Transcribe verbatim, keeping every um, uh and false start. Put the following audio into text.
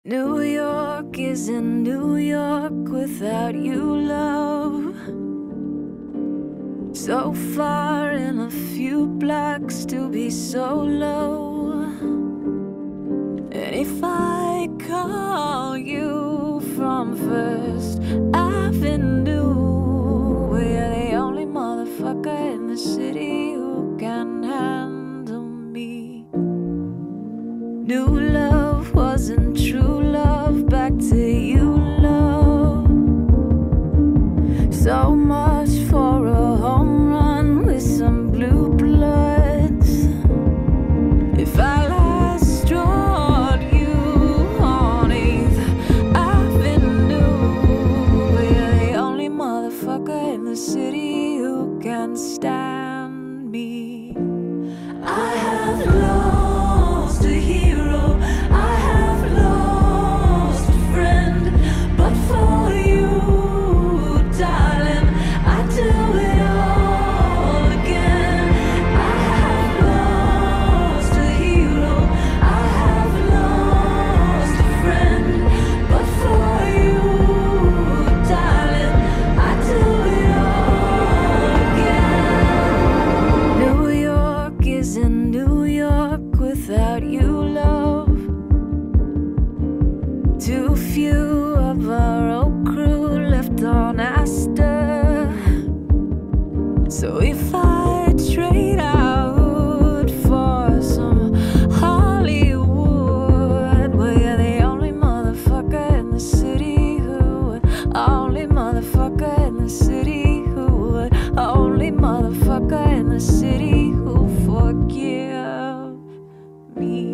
New York isn't New York without you, love. So far in a few blocks to be so low. And if I call you from First Avenue, we're the only motherfucker in the city who can handle me. New love wasn't true love, back to you, love. So much for a home run with some blue bloods. If I last drawed you on eighth Avenue, we're the only motherfucker in the city who can stand me. I have lost a hero, I have lost a friend, but for you, darling, I do it all again. I have lost a hero, I have lost a friend, but for you, darling, I do it all again. New York isn't New York without you, love. Too few of our old crew left on Astor. So if I trade out for some Hollywood, well, you're the only motherfucker in the city who would, only motherfucker in the city who would, only motherfucker in the city who forgive me.